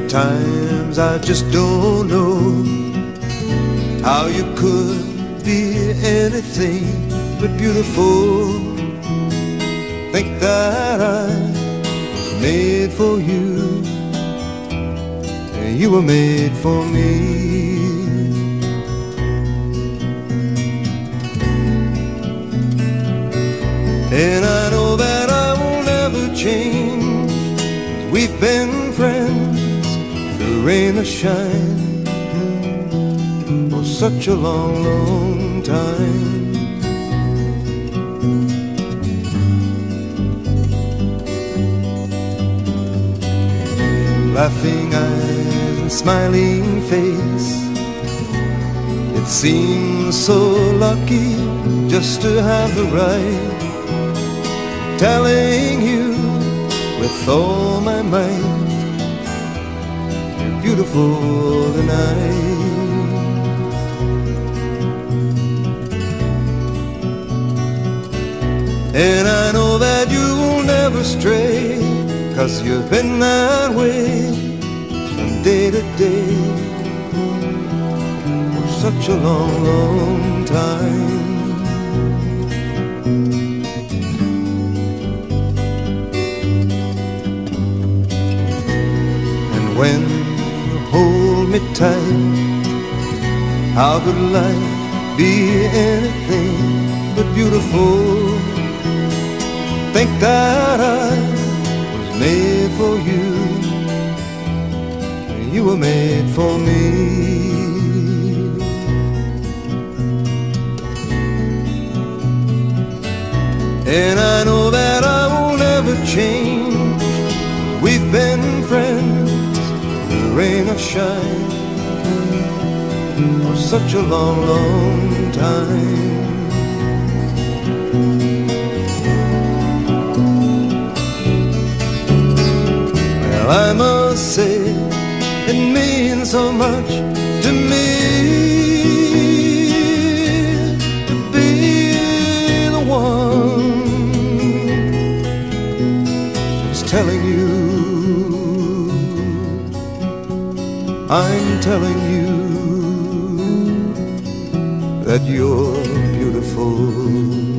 Times I just don't know how you could be anything but beautiful. Think that I was made for you, and you were made for me. And I know that I will never change. We've been friends, rain or shine, for such a long, long time. Laughing eyes and smiling face, it seems so lucky just to have the right, telling you with all my might, beautiful tonight. And I know that you will never stray, 'cause you've been that way from day to day for such a long, long time. And when hold me tight, how could life be anything but beautiful? Think that I was made for you, and you were made for me. And I know that I will never change. We've been friends, rain or shine, for such a long, long time. Well, I must say it means so much to me to be the one who's telling you, I'm telling you that you're beautiful.